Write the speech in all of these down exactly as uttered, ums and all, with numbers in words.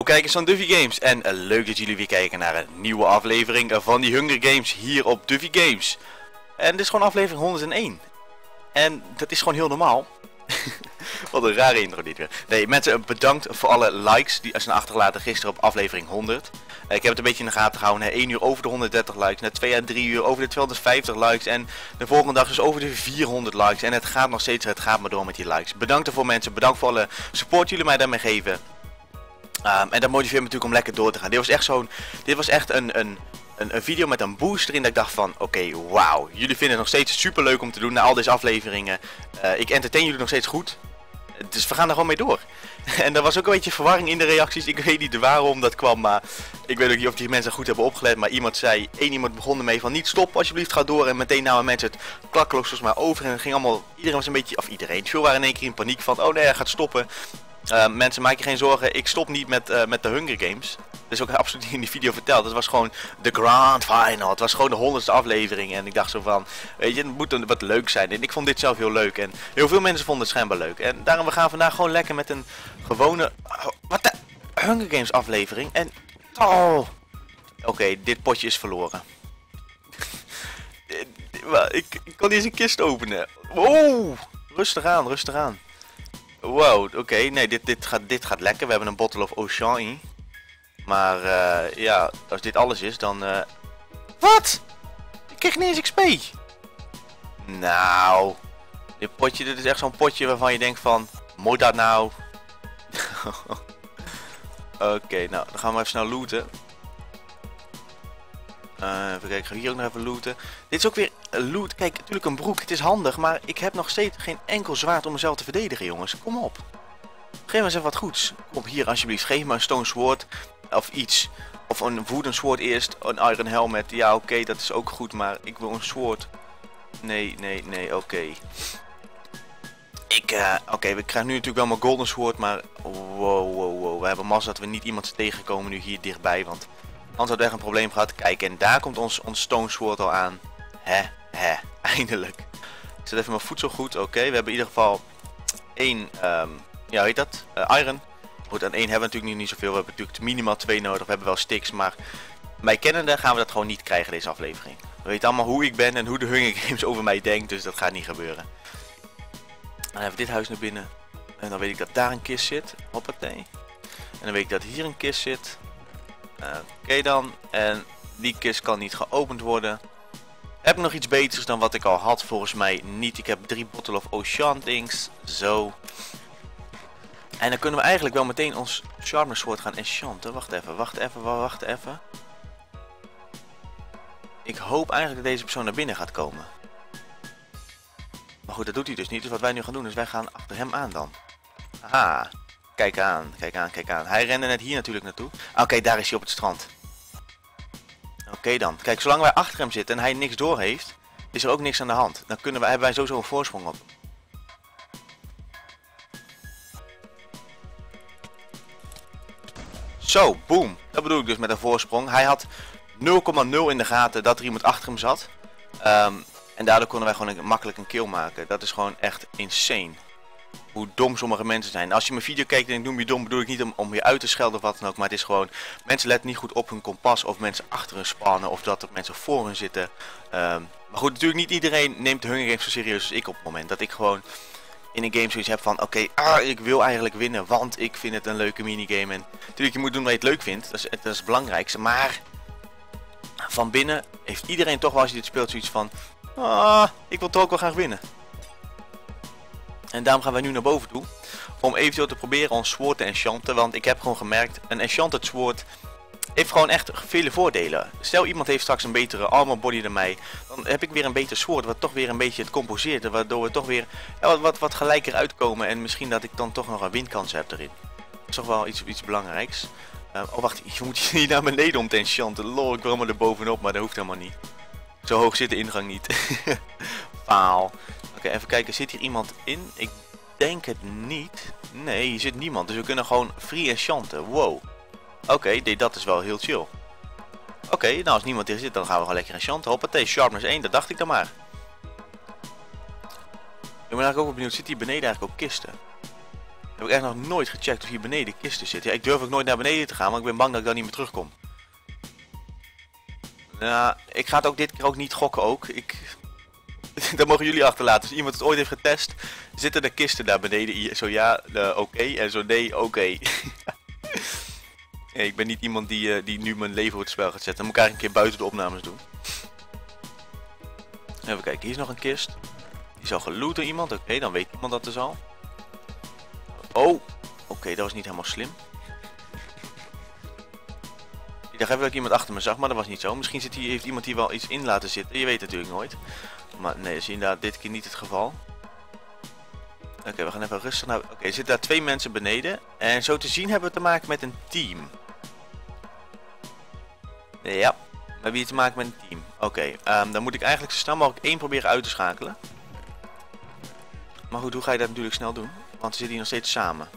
kijkers van Duffy Games en uh, leuk dat jullie weer kijken naar een nieuwe aflevering van die Hunger Games hier op Duffy Games. En dit is gewoon aflevering honderdéén. En dat is gewoon heel normaal. Wat een rare intro dit weer. Nee, mensen, bedankt voor alle likes die zijn achtergelaten gisteren op aflevering honderd. Uh, ik heb het een beetje in de gaten gehouden. één uur over de honderddertig likes. Na twee à drie uur over de tweehonderdvijftig likes. En de volgende dag dus over de vierhonderd likes. En het gaat nog steeds, het gaat maar door met die likes. Bedankt ervoor mensen. Bedankt voor alle support jullie mij daarmee geven. Um, en dat motiveert me natuurlijk om lekker door te gaan. Dit was echt zo'n, dit was echt een, een, een, een video met een boost erin dat ik dacht van, oké, okay, wauw. Jullie vinden het nog steeds super leuk om te doen na al deze afleveringen. Uh, ik entertain jullie nog steeds goed. Dus we gaan er gewoon mee door. En er was ook een beetje verwarring in de reacties. Ik weet niet waarom dat kwam, maar ik weet ook niet of die mensen goed hebben opgelet. Maar iemand zei, één iemand begon ermee van niet stop, alsjeblieft ga door. En meteen namen mensen het klakkeloos volgens mij over. En het ging allemaal, iedereen was een beetje, of iedereen, veel waren in één keer in paniek van, oh nee, hij gaat stoppen. Uh, mensen, maak je geen zorgen, ik stop niet met, uh, met de Hunger Games. Dat is ook absoluut niet in die video verteld. Het was gewoon de grand final. Het was gewoon de honderdste aflevering. En ik dacht zo van, weet je, het moet dan wat leuk zijn. En ik vond dit zelf heel leuk. En heel veel mensen vonden het schijnbaar leuk. En daarom we gaan vandaag gewoon lekker met een gewone, oh, wat de Hunger Games aflevering. En, oh, oké, okay, dit potje is verloren. ik, ik kan niet eens een kist openen. Wow, rustig aan, rustig aan. Wow, oké, okay, nee, dit, dit, gaat, dit gaat lekker. We hebben een bottle of Ocean in. Maar uh, ja, als dit alles is, dan... Uh... Wat? Ik kreeg niet eens X P. Nou, dit potje, dit is echt zo'n potje waarvan je denkt van... Moet dat nou? Oké, okay, nou, dan gaan we even snel looten. Uh, even kijken, ik ga hier ook nog even looten. Dit is ook weer loot. Kijk, natuurlijk een broek. Het is handig, maar ik heb nog steeds geen enkel zwaard om mezelf te verdedigen, jongens. Kom op. Geef me eens even wat goeds. Kom op, hier alsjeblieft. Geef me een stone sword. Of iets. Of een wooden sword eerst. Een iron helmet. Ja, oké, okay, dat is ook goed, maar ik wil een sword. Nee, nee, nee, oké. Okay. Ik, uh, oké, okay, we krijgen nu natuurlijk wel mijn golden sword, maar... Wow, wow, wow. We hebben mazzel dat we niet iemand tegenkomen nu hier dichtbij, want... Anders had we echt een probleem gehad. Kijk, en daar komt ons, ons stone sword al aan. Hè, hè, eindelijk. Ik zet even mijn voedsel goed. Oké, okay, we hebben in ieder geval één, um, ja, hoe heet dat? Uh, iron. Goed, aan één hebben we natuurlijk nu niet zoveel. We hebben natuurlijk minimaal twee nodig. We hebben wel sticks, maar bij kennende gaan we dat gewoon niet krijgen deze aflevering. We weten allemaal hoe ik ben en hoe de Hunger Games over mij denkt, dus dat gaat niet gebeuren. Dan even dit huis naar binnen. En dan weet ik dat daar een kist zit. Hoppatee. En dan weet ik dat hier een kist zit. Uh, Oké okay dan, en die kist kan niet geopend worden. Heb ik nog iets beters dan wat ik al had? Volgens mij niet. Ik heb drie bottle of Ocean things. Zo. En dan kunnen we eigenlijk wel meteen ons Sharpness Sword gaan enchanten. Wacht even, wacht even, wacht even. Ik hoop eigenlijk dat deze persoon naar binnen gaat komen. Maar goed, dat doet hij dus niet. Dus wat wij nu gaan doen is wij gaan achter hem aan dan. Aha. Kijk aan, kijk aan, kijk aan. Hij rende net hier natuurlijk naartoe. Oké, okay, daar is hij op het strand. Oké okay dan. Kijk, zolang wij achter hem zitten en hij niks door heeft, is er ook niks aan de hand. Dan kunnen wij, hebben wij sowieso een voorsprong op. Zo, boom. Dat bedoel ik dus met een voorsprong. Hij had nul komma nul in de gaten dat er iemand achter hem zat. Um, en daardoor konden wij gewoon een, makkelijk een kill maken. Dat is gewoon echt insane. Hoe dom sommige mensen zijn. Als je mijn video kijkt en ik noem je dom, bedoel ik niet om, om je uit te schelden of wat dan ook. Maar het is gewoon, mensen letten niet goed op hun kompas of mensen achter hun spannen of dat er mensen voor hun zitten. Um, maar goed, natuurlijk niet iedereen neemt de Hunger Games zo serieus als ik op het moment. Dat ik gewoon in een game zoiets heb van, oké, okay, ah, ik wil eigenlijk winnen, want ik vind het een leuke minigame. En natuurlijk, je moet doen wat je het leuk vindt, dat is, dat is het belangrijkste. Maar van binnen heeft iedereen toch wel, als je dit speelt, zoiets van, ah, ik wil toch ook wel graag winnen. En daarom gaan wij nu naar boven toe. Om eventueel te proberen ons sword te enchanten. Want ik heb gewoon gemerkt. Een enchanted sword heeft gewoon echt vele voordelen. Stel iemand heeft straks een betere armor body dan mij. Dan heb ik weer een beter sword. Wat toch weer een beetje het composeert. Waardoor we toch weer ja, wat, wat, wat gelijker uitkomen. En misschien dat ik dan toch nog een winkans heb erin. Dat is toch wel iets, iets belangrijks. Uh, oh wacht. Je moet hier naar beneden om te enchanten. Lol, ik wil helemaal er bovenop. Maar dat hoeft helemaal niet. Zo hoog zit de ingang niet. Faal. Oké, okay, even kijken, zit hier iemand in? Ik denk het niet. Nee, hier zit niemand. Dus we kunnen gewoon free enchanten. Wow. Oké, okay, nee, dat is wel heel chill. Oké, okay, nou als niemand hier zit, dan gaan we gewoon lekker enchanten. Hoppatee, sharpness één, dat dacht ik dan maar. Ik ben eigenlijk ook benieuwd, zit hier beneden eigenlijk ook kisten? Heb ik echt nog nooit gecheckt of hier beneden kisten zitten. Ja, ik durf ook nooit naar beneden te gaan, want ik ben bang dat ik dan niet meer terugkom. Nou, ik ga het ook dit keer ook niet gokken ook. Ik... dat mogen jullie achterlaten. Als iemand het ooit heeft getest, zitten er kisten daar beneden. Zo ja, oké. Okay. En zo nee, oké. Okay. Nee, ik ben niet iemand die, uh, die nu mijn leven op het spel gaat zetten. Dan moet ik eigenlijk een keer buiten de opnames doen. Even kijken, hier is nog een kist. Die is al geloot door iemand. Oké, okay, dan weet iemand dat dus al. Oh, oké, okay, dat was niet helemaal slim. Ik dacht even dat ik iemand achter me zag, maar dat was niet zo. Misschien zit hier, heeft iemand hier wel iets in laten zitten. Je weet het natuurlijk nooit. Maar nee, dat is inderdaad dit keer niet het geval. Oké, okay, we gaan even rustig naar... Oké, okay, er zitten daar twee mensen beneden. En zo te zien hebben we te maken met een team. Ja, we hebben hier te maken met een team. Oké, okay, um, dan moet ik eigenlijk zo snel mogelijk één proberen uit te schakelen. Maar goed, hoe ga je dat natuurlijk snel doen? Want we zitten hier nog steeds samen.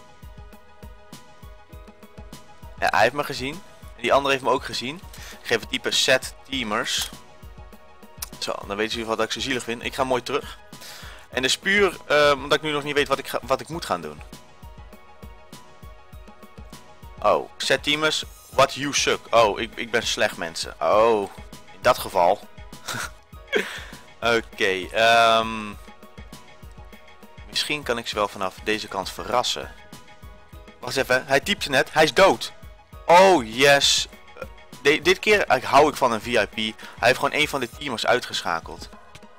Ja, hij heeft me gezien. En die andere heeft me ook gezien. Ik geef het type set teamers. Zo, dan weten jullie wat ik zo zielig vind. Ik ga mooi terug. En dat is puur uh, omdat ik nu nog niet weet wat ik, ga, wat ik moet gaan doen. Oh, set teamers. What you suck. Oh, ik, ik ben slecht mensen. Oh, in dat geval. Oké, okay, um, misschien kan ik ze wel vanaf deze kant verrassen. Wacht even, hij typte net. Hij is dood. Oh, yes. De, dit keer ik, hou ik van een V I P. Hij heeft gewoon een van de teamers uitgeschakeld.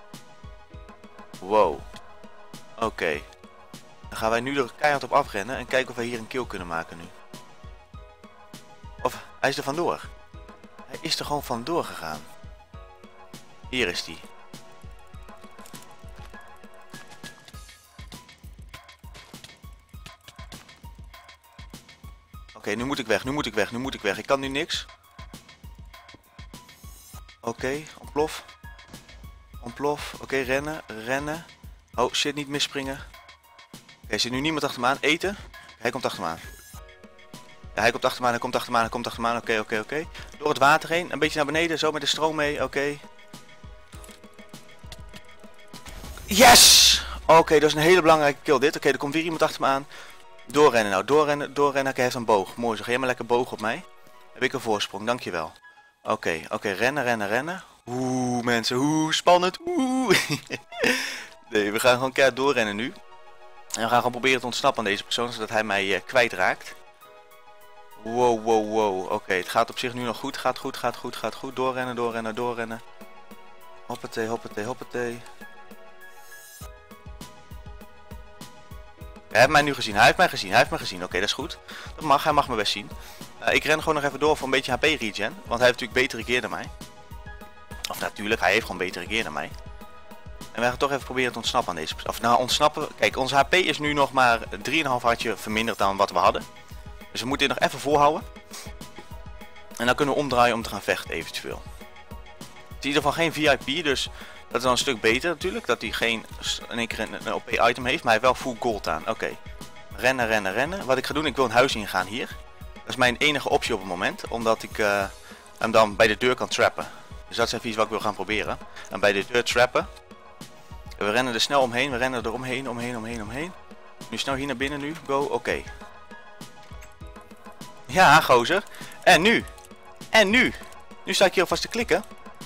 Wow. Oké. Okay. Dan gaan wij nu er keihard op afrennen en kijken of wij hier een kill kunnen maken nu. Of hij is er vandoor. Hij is er gewoon vandoor gegaan. Hier is hij. Oké, okay, nu moet ik weg, nu moet ik weg, nu moet ik weg. Ik kan nu niks. Oké, okay, ontplof. Ontplof. Oké, okay, rennen, rennen. Oh shit, niet misspringen. Oké, okay, er zit nu niemand achter me aan. Eten. Hij komt achter me aan. Ja, hij komt achter me aan, hij komt achter me aan, hij komt achter me aan. Oké, okay, oké, okay, oké. Okay. Door het water heen, een beetje naar beneden, zo met de stroom mee. Oké. Okay. Yes! Oké, okay, dat is een hele belangrijke kill dit. Oké, okay, er komt weer iemand achter me aan. Doorrennen nou, doorrennen, doorrennen. Oké, hij heeft een boog. Mooi, zo ga jij maar lekker boog op mij. Heb ik een voorsprong, dankjewel. Oké, okay, oké, okay, rennen, rennen, rennen. Oeh, mensen, oeh, spannend. Oeh. Nee, we gaan gewoon keihard doorrennen nu. En we gaan gewoon proberen te ontsnappen aan deze persoon, zodat hij mij uh, kwijtraakt. Wow, wow, wow. Oké, okay, het gaat op zich nu nog goed. Gaat goed, gaat goed, gaat goed. Doorrennen, doorrennen, doorrennen. Hoppatee, hoppatee, hoppatee. Hij heeft mij nu gezien, hij heeft mij gezien, hij heeft mij gezien. Oké, okay, dat is goed. Dat mag, hij mag me best zien. Uh, ik ren gewoon nog even door voor een beetje H P regen. Want hij heeft natuurlijk betere gear dan mij. Of natuurlijk, hij heeft gewoon betere gear dan mij. En wij gaan toch even proberen te ontsnappen aan deze persoon. Of nou, ontsnappen. Kijk, onze H P is nu nog maar drie komma vijf hartje verminderd dan wat we hadden. Dus we moeten dit nog even volhouden. En dan kunnen we omdraaien om te gaan vechten eventueel. Het is in ieder geval geen V I P, dus dat is dan een stuk beter natuurlijk. Dat hij geen in één keer een, een O P item heeft, maar hij heeft wel full gold aan. Oké. Okay. Rennen, rennen, rennen. Wat ik ga doen, ik wil een huis ingaan hier. Dat is mijn enige optie op het moment, omdat ik uh, hem dan bij de deur kan trappen. Dus dat is even iets wat ik wil gaan proberen. En bij de deur trappen. We rennen er snel omheen, we rennen er omheen, omheen, omheen, omheen. Nu snel hier naar binnen nu, go, oké. Okay. Ja, gozer. En nu? En nu? Nu sta ik hier alvast te klikken.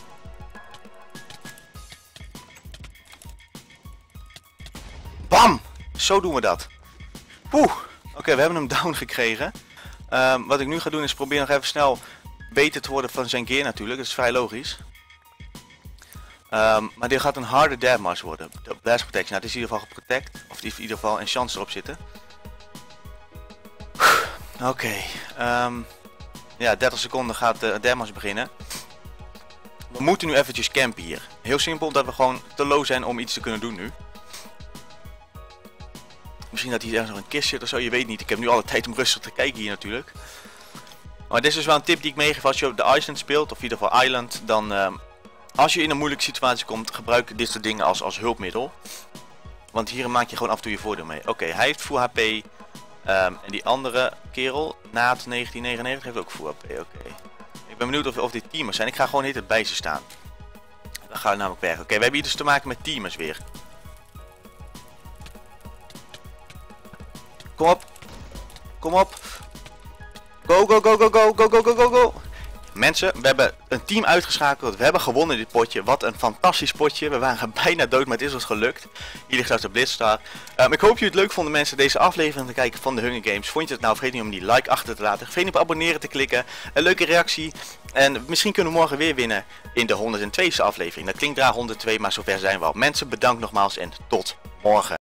Bam! Zo doen we dat. Oeh. Oké, okay, we hebben hem down gekregen. Um, wat ik nu ga doen is proberen nog even snel beter te worden van zijn gear natuurlijk. Dat is vrij logisch. Um, maar dit gaat een harde damage worden. De blast protection. Nou, het is in ieder geval geprotect. Of in ieder geval een chance erop zitten. Oké. Okay, um, ja, dertig seconden gaat de damage beginnen. We moeten nu eventjes campen hier. Heel simpel, dat we gewoon te low zijn om iets te kunnen doen nu. Misschien dat hier ergens nog een kist zit of zo, je weet niet. Ik heb nu alle tijd om rustig te kijken hier natuurlijk. Maar dit is dus wel een tip die ik meegeef als je op de Island speelt, of in ieder geval Island. Dan, uh, als je in een moeilijke situatie komt, gebruik dit soort dingen als, als hulpmiddel. Want hier maak je gewoon af en toe je voordeel mee. Oké, okay, hij heeft full H P. Um, en die andere kerel, Naat negentien negenennegentig, heeft ook full H P. Oké. Okay. Ik ben benieuwd of, of dit teamers zijn. Ik ga gewoon niet bij ze staan. Dan gaan we namelijk weg. Oké, okay, we hebben hier dus te maken met teamers weer. Kom op. Kom op. Go, go, go, go, go, go, go, go, go, go. Mensen, we hebben een team uitgeschakeld. We hebben gewonnen dit potje. Wat een fantastisch potje. We waren bijna dood, maar het is ons gelukt. Hier ligt straks de Blitzstar. Um, ik hoop jullie het leuk vonden, mensen, deze aflevering te kijken van de Hunger Games. Vond je het nou? Vergeet niet om die like achter te laten. Vergeet niet op abonneren te klikken. Een leuke reactie. En misschien kunnen we morgen weer winnen in de honderdtweede aflevering. Dat klinkt raar honderdtwee, maar zover zijn we al. Mensen, bedankt nogmaals en tot morgen.